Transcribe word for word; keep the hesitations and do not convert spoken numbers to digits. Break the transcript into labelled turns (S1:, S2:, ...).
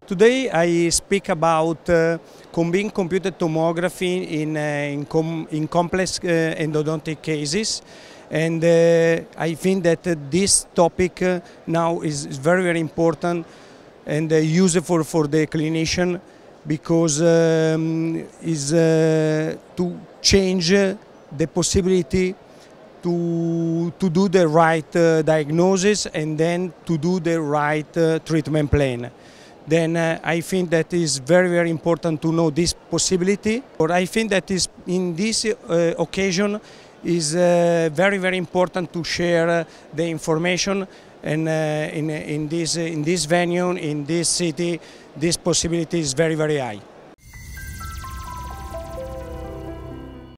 S1: Today I speak about uh, combined computed tomography in, uh, in, com in complex uh, endodontic cases, and uh, I think that uh, this topic uh, now is, is very very important and uh, useful for the clinician, because um, is uh, to change uh, the possibility to, to do the right uh, diagnosis and then to do the right uh, treatment plan. Then uh, I think that is very very important to know this possibility. Or I think that is in this uh, occasion is uh, very very important to share uh, the information, and uh, in, in, this, in this venue, in this city, this possibility is very very high.